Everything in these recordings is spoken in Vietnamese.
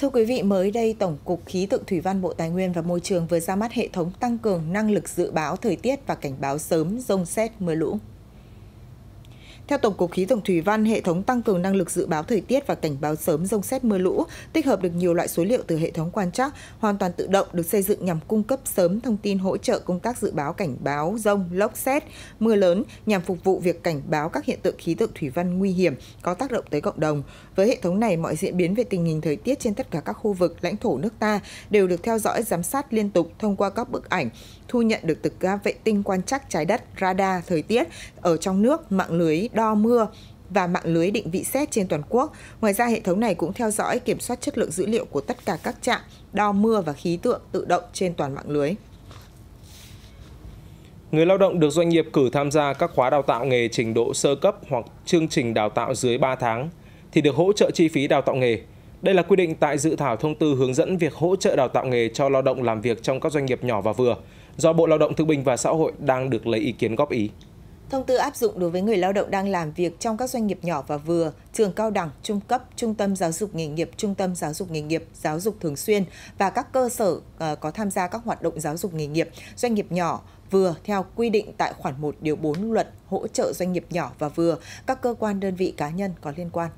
Thưa quý vị, mới đây Tổng cục Khí tượng Thủy văn Bộ Tài nguyên và Môi trường vừa ra mắt hệ thống tăng cường năng lực dự báo thời tiết và cảnh báo sớm dông sét mưa lũ. Theo Tổng cục Khí tượng Thủy văn, hệ thống tăng cường năng lực dự báo thời tiết và cảnh báo sớm dông sét mưa lũ tích hợp được nhiều loại số liệu từ hệ thống quan trắc hoàn toàn tự động, được xây dựng nhằm cung cấp sớm thông tin hỗ trợ công tác dự báo cảnh báo dông, lốc sét, mưa lớn nhằm phục vụ việc cảnh báo các hiện tượng khí tượng thủy văn nguy hiểm có tác động tới cộng đồng. Với hệ thống này, mọi diễn biến về tình hình thời tiết trên tất cả các khu vực lãnh thổ nước ta đều được theo dõi, giám sát liên tục thông qua các bức ảnh thu nhận được từ các vệ tinh quan trắc trái đất, radar thời tiết ở trong nước, mạng lưới đo mưa và mạng lưới định vị sét trên toàn quốc. Ngoài ra, hệ thống này cũng theo dõi, kiểm soát chất lượng dữ liệu của tất cả các trạm đo mưa và khí tượng tự động trên toàn mạng lưới. Người lao động được doanh nghiệp cử tham gia các khóa đào tạo nghề trình độ sơ cấp hoặc chương trình đào tạo dưới 3 tháng thì được hỗ trợ chi phí đào tạo nghề. Đây là quy định tại dự thảo thông tư hướng dẫn việc hỗ trợ đào tạo nghề cho lao động làm việc trong các doanh nghiệp nhỏ và vừa, do Bộ Lao động Thương binh và Xã hội đang được lấy ý kiến góp ý. Thông tư áp dụng đối với người lao động đang làm việc trong các doanh nghiệp nhỏ và vừa, trường cao đẳng, trung cấp, trung tâm giáo dục nghề nghiệp, trung tâm giáo dục nghề nghiệp, giáo dục thường xuyên và các cơ sở có tham gia các hoạt động giáo dục nghề nghiệp, doanh nghiệp nhỏ vừa theo quy định tại khoản 1 điều 4 Luật hỗ trợ doanh nghiệp nhỏ và vừa, các cơ quan đơn vị cá nhân có liên quan.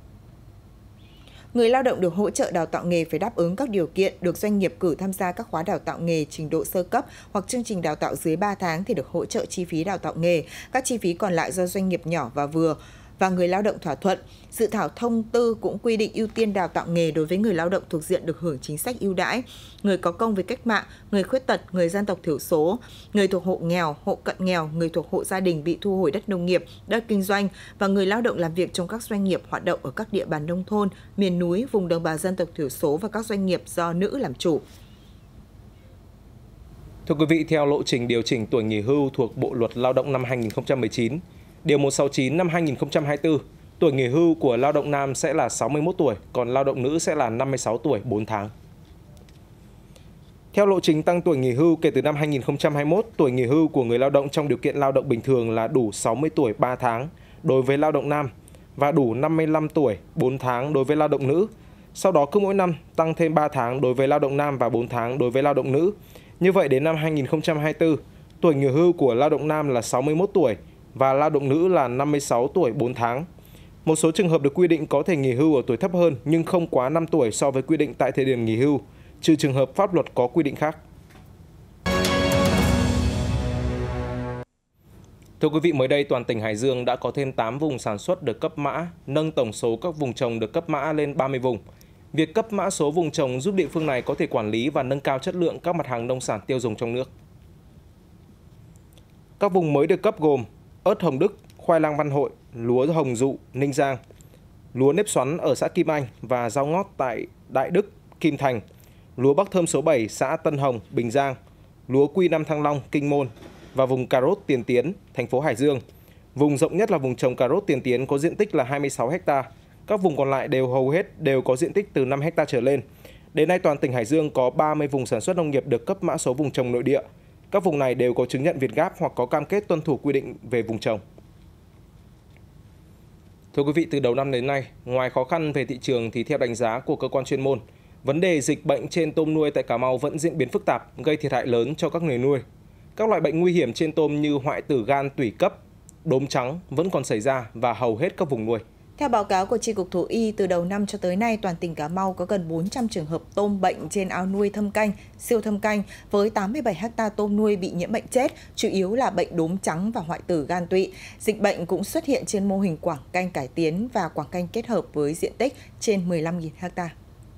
Người lao động được hỗ trợ đào tạo nghề phải đáp ứng các điều kiện, được doanh nghiệp cử tham gia các khóa đào tạo nghề trình độ sơ cấp hoặc chương trình đào tạo dưới 3 tháng thì được hỗ trợ chi phí đào tạo nghề. Các chi phí còn lại do doanh nghiệp nhỏ và vừa và người lao động thỏa thuận. Dự thảo thông tư cũng quy định ưu tiên đào tạo nghề đối với người lao động thuộc diện được hưởng chính sách ưu đãi, người có công với cách mạng, người khuyết tật, người dân tộc thiểu số, người thuộc hộ nghèo, hộ cận nghèo, người thuộc hộ gia đình bị thu hồi đất nông nghiệp, đất kinh doanh và người lao động làm việc trong các doanh nghiệp hoạt động ở các địa bàn nông thôn, miền núi, vùng đồng bào dân tộc thiểu số và các doanh nghiệp do nữ làm chủ. Thưa quý vị, theo lộ trình điều chỉnh tuổi nghỉ hưu thuộc Bộ Luật Lao động năm 2019, Điều 169 năm 2024, tuổi nghỉ hưu của lao động nam sẽ là 61 tuổi, còn lao động nữ sẽ là 56 tuổi 4 tháng. Theo lộ trình tăng tuổi nghỉ hưu kể từ năm 2021, tuổi nghỉ hưu của người lao động trong điều kiện lao động bình thường là đủ 60 tuổi 3 tháng đối với lao động nam và đủ 55 tuổi 4 tháng đối với lao động nữ. Sau đó cứ mỗi năm tăng thêm 3 tháng đối với lao động nam và 4 tháng đối với lao động nữ. Như vậy đến năm 2024, tuổi nghỉ hưu của lao động nam là 61 tuổi và lao động nữ là 56 tuổi 4 tháng. Một số trường hợp được quy định có thể nghỉ hưu ở tuổi thấp hơn nhưng không quá 5 tuổi so với quy định tại thời điểm nghỉ hưu, trừ trường hợp pháp luật có quy định khác. Thưa quý vị, mới đây toàn tỉnh Hải Dương đã có thêm 8 vùng sản xuất được cấp mã, nâng tổng số các vùng trồng được cấp mã lên 30 vùng. Việc cấp mã số vùng trồng giúp địa phương này có thể quản lý và nâng cao chất lượng các mặt hàng nông sản tiêu dùng trong nước. Các vùng mới được cấp gồm ớt Hồng Đức, khoai lang Văn Hội, lúa Hồng Dụ, Ninh Giang, lúa nếp xoắn ở xã Kim Anh và rau ngót tại Đại Đức, Kim Thành, lúa Bắc Thơm số 7, xã Tân Hồng, Bình Giang, lúa Q5 Thăng Long, Kinh Môn và vùng cà rốt Tiền Tiến, thành phố Hải Dương. Vùng rộng nhất là vùng trồng cà rốt Tiền Tiến có diện tích là 26 ha. Các vùng còn lại hầu hết đều có diện tích từ 5 ha trở lên. Đến nay toàn tỉnh Hải Dương có 30 vùng sản xuất nông nghiệp được cấp mã số vùng trồng nội địa. Các vùng này đều có chứng nhận Việt Gáp hoặc có cam kết tuân thủ quy định về vùng trồng. Thưa quý vị, từ đầu năm đến nay, ngoài khó khăn về thị trường thì theo đánh giá của cơ quan chuyên môn, vấn đề dịch bệnh trên tôm nuôi tại Cà Mau vẫn diễn biến phức tạp, gây thiệt hại lớn cho các người nuôi. Các loại bệnh nguy hiểm trên tôm như hoại tử gan tủy cấp, đốm trắng vẫn còn xảy ra và hầu hết các vùng nuôi. Theo báo cáo của Chi cục Thú y, từ đầu năm cho tới nay, toàn tỉnh Cà Mau có gần 400 trường hợp tôm bệnh trên ao nuôi thâm canh, siêu thâm canh, với 87 ha tôm nuôi bị nhiễm bệnh chết, chủ yếu là bệnh đốm trắng và hoại tử gan tụy. Dịch bệnh cũng xuất hiện trên mô hình quảng canh cải tiến và quảng canh kết hợp với diện tích trên 15.000 ha.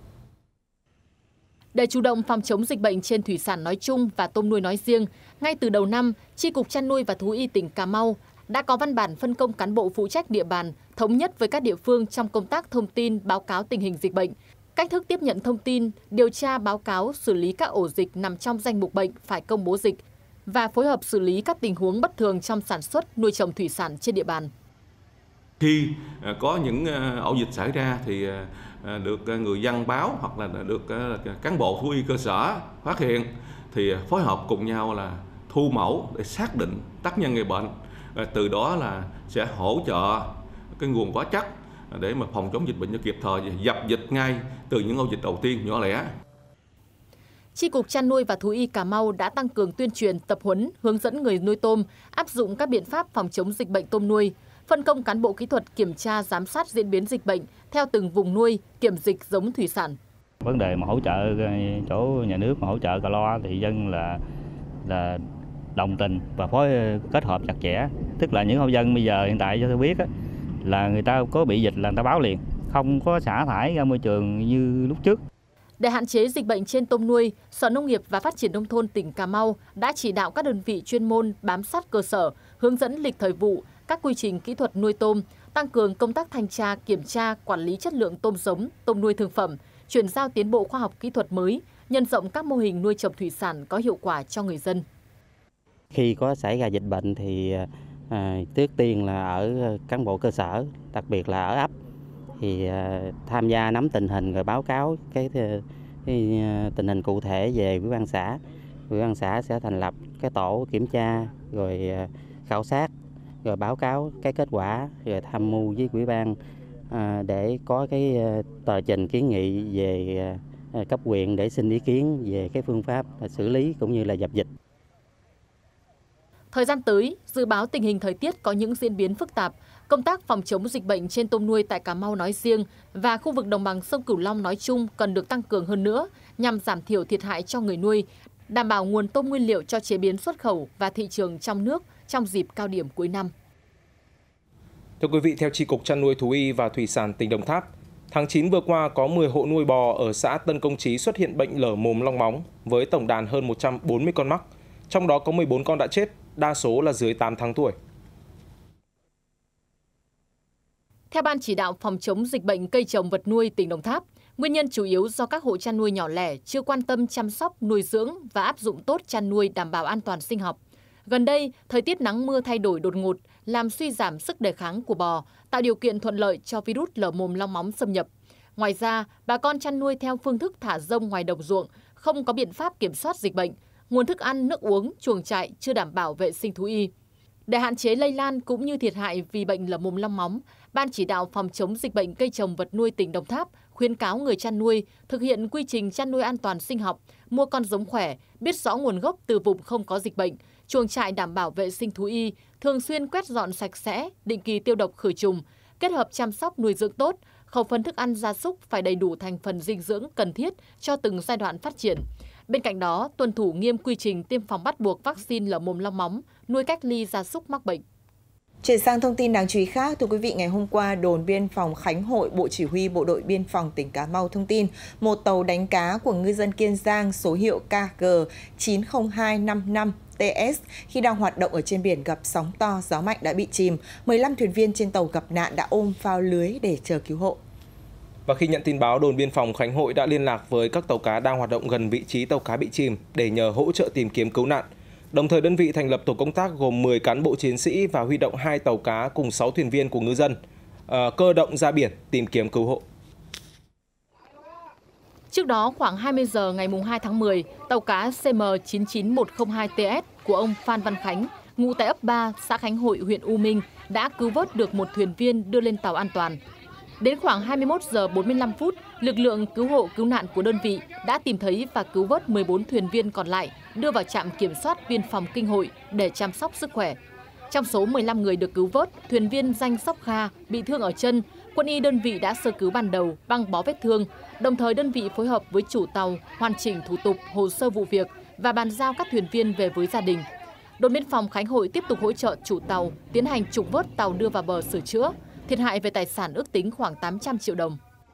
Để chủ động phòng chống dịch bệnh trên thủy sản nói chung và tôm nuôi nói riêng, ngay từ đầu năm, Chi cục Chăn nuôi và Thú y tỉnh Cà Mau đã có văn bản phân công cán bộ phụ trách địa bàn, thống nhất với các địa phương trong công tác thông tin, báo cáo tình hình dịch bệnh, cách thức tiếp nhận thông tin, điều tra, báo cáo, xử lý các ổ dịch nằm trong danh mục bệnh phải công bố dịch và phối hợp xử lý các tình huống bất thường trong sản xuất, nuôi trồng thủy sản trên địa bàn. Khi có những ổ dịch xảy ra thì được người dân báo hoặc là được cán bộ thú y cơ sở phát hiện thì phối hợp cùng nhau là thu mẫu để xác định tác nhân gây bệnh. Từ đó là sẽ hỗ trợ cái nguồn hóa chất để mà phòng chống dịch bệnh cho kịp thời và dập dịch ngay từ những ổ dịch đầu tiên nhỏ lẻ. Chi cục chăn nuôi và thú y Cà Mau đã tăng cường tuyên truyền, tập huấn, hướng dẫn người nuôi tôm áp dụng các biện pháp phòng chống dịch bệnh tôm nuôi, phân công cán bộ kỹ thuật kiểm tra giám sát diễn biến dịch bệnh theo từng vùng nuôi, kiểm dịch giống thủy sản. Vấn đề mà hỗ trợ chỗ nhà nước mà hỗ trợ Cà Lo thì dân là đồng tình và phối kết hợp chặt chẽ. Tức là những hộ dân bây giờ hiện tại cho tôi biết là người ta có bị dịch là người ta báo liền, không có xả thải ra môi trường như lúc trước. Để hạn chế dịch bệnh trên tôm nuôi, Sở Nông nghiệp và Phát triển Nông thôn tỉnh Cà Mau đã chỉ đạo các đơn vị chuyên môn bám sát cơ sở, hướng dẫn lịch thời vụ, các quy trình kỹ thuật nuôi tôm, tăng cường công tác thanh tra, kiểm tra, quản lý chất lượng tôm giống, tôm nuôi thương phẩm, chuyển giao tiến bộ khoa học kỹ thuật mới, nhân rộng các mô hình nuôi trồng thủy sản có hiệu quả cho người dân. Khi có xảy ra dịch bệnh thì trước tiên là ở cán bộ cơ sở, đặc biệt là ở ấp, thì tham gia nắm tình hình rồi báo cáo cái tình hình cụ thể về Ủy ban xã. Ủy ban xã sẽ thành lập cái tổ kiểm tra rồi khảo sát rồi báo cáo cái kết quả rồi tham mưu với Ủy ban để có cái tờ trình kiến nghị về cấp huyện để xin ý kiến về cái phương pháp xử lý cũng như là dập dịch. Thời gian tới, dự báo tình hình thời tiết có những diễn biến phức tạp, công tác phòng chống dịch bệnh trên tôm nuôi tại Cà Mau nói riêng và khu vực đồng bằng sông Cửu Long nói chung cần được tăng cường hơn nữa nhằm giảm thiểu thiệt hại cho người nuôi, đảm bảo nguồn tôm nguyên liệu cho chế biến xuất khẩu và thị trường trong nước trong dịp cao điểm cuối năm. Thưa quý vị, theo Chi cục Chăn nuôi Thú y và Thủy sản tỉnh Đồng Tháp, tháng 9 vừa qua có 10 hộ nuôi bò ở xã Tân Công Chí xuất hiện bệnh lở mồm long móng với tổng đàn hơn 140 con mắc, trong đó có 14 con đã chết, đa số là dưới 8 tháng tuổi. Theo Ban chỉ đạo phòng chống dịch bệnh cây trồng vật nuôi tỉnh Đồng Tháp, nguyên nhân chủ yếu do các hộ chăn nuôi nhỏ lẻ chưa quan tâm chăm sóc, nuôi dưỡng và áp dụng tốt chăn nuôi đảm bảo an toàn sinh học. Gần đây, thời tiết nắng mưa thay đổi đột ngột, làm suy giảm sức đề kháng của bò, tạo điều kiện thuận lợi cho virus lở mồm long móng xâm nhập. Ngoài ra, bà con chăn nuôi theo phương thức thả rông ngoài đồng ruộng, không có biện pháp kiểm soát dịch bệnh, nguồn thức ăn, nước uống, chuồng trại chưa đảm bảo vệ sinh thú y. Để hạn chế lây lan cũng như thiệt hại vì bệnh lở mồm long móng, Ban chỉ đạo phòng chống dịch bệnh cây trồng vật nuôi tỉnh Đồng Tháp khuyến cáo người chăn nuôi thực hiện quy trình chăn nuôi an toàn sinh học, mua con giống khỏe, biết rõ nguồn gốc từ vùng không có dịch bệnh, chuồng trại đảm bảo vệ sinh thú y, thường xuyên quét dọn sạch sẽ, định kỳ tiêu độc khử trùng, kết hợp chăm sóc nuôi dưỡng tốt, khẩu phần thức ăn gia súc phải đầy đủ thành phần dinh dưỡng cần thiết cho từng giai đoạn phát triển. Bên cạnh đó, tuân thủ nghiêm quy trình tiêm phòng bắt buộc vaccine lở mồm long móng, nuôi cách ly gia súc mắc bệnh. Chuyển sang thông tin đáng chú ý khác, thưa quý vị, ngày hôm qua, đồn biên phòng Khánh Hội, Bộ Chỉ huy Bộ đội Biên phòng tỉnh Cà Mau thông tin một tàu đánh cá của ngư dân Kiên Giang số hiệu KG 90255 TS khi đang hoạt động ở trên biển gặp sóng to, gió mạnh đã bị chìm. 15 thuyền viên trên tàu gặp nạn đã ôm phao lưới để chờ cứu hộ. Và khi nhận tin báo, đồn biên phòng Khánh Hội đã liên lạc với các tàu cá đang hoạt động gần vị trí tàu cá bị chìm để nhờ hỗ trợ tìm kiếm cứu nạn. Đồng thời đơn vị thành lập tổ công tác gồm 10 cán bộ chiến sĩ và huy động 2 tàu cá cùng 6 thuyền viên của ngư dân cơ động ra biển tìm kiếm cứu hộ. Trước đó, khoảng 20 giờ ngày 2 tháng 10, tàu cá CM99102TS của ông Phan Văn Khánh, ngụ tại ấp 3, xã Khánh Hội, huyện U Minh, đã cứu vớt được một thuyền viên đưa lên tàu an toàn. Đến khoảng 21 giờ 45 phút, lực lượng cứu hộ cứu nạn của đơn vị đã tìm thấy và cứu vớt 14 thuyền viên còn lại đưa vào trạm kiểm soát biên phòng Kinh Hội để chăm sóc sức khỏe. Trong số 15 người được cứu vớt, thuyền viên Danh Sóc Kha bị thương ở chân, quân y đơn vị đã sơ cứu ban đầu, băng bó vết thương, đồng thời đơn vị phối hợp với chủ tàu hoàn chỉnh thủ tục hồ sơ vụ việc và bàn giao các thuyền viên về với gia đình. Đồn biên phòng Khánh Hội tiếp tục hỗ trợ chủ tàu tiến hành trục vớt tàu đưa vào bờ sửa chữa. Thiệt hại về tài sản ước tính khoảng 800 triệu đồng.